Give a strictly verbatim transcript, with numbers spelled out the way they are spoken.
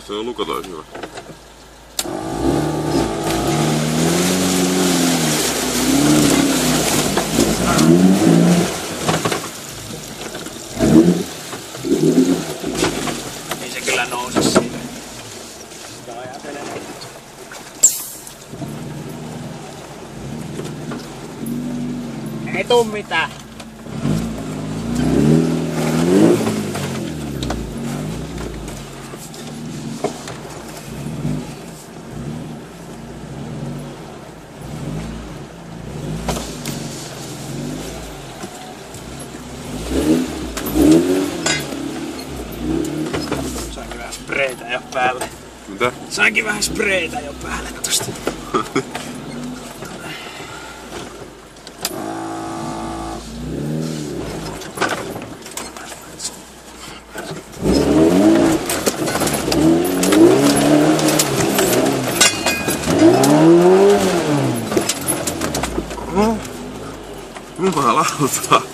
Se on lukot olisi hyvä. Ei se kyllä nouse siitä. Sitä ajatellen. Ei tuu mitään. Sainkin vähän spreitä jo päälle. Mitä? Sainkin vähän spreitä jo päälle tosta. Jumalauta.